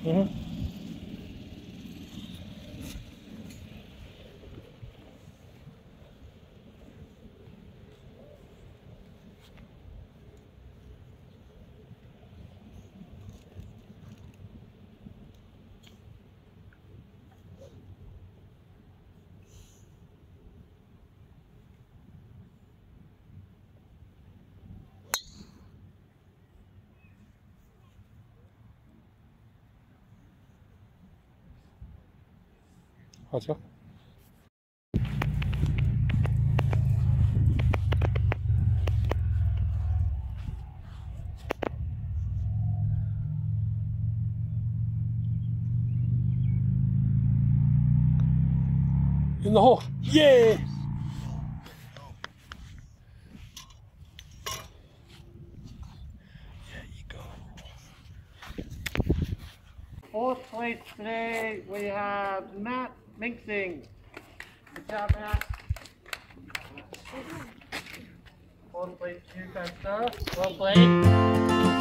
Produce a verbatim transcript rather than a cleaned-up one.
Mm-hmm. How's it? In the hole. Yeah! There you go. Fourth place today, we have Matt Minksing. Good job, Matt. Fourth place to you, Costa. Well played.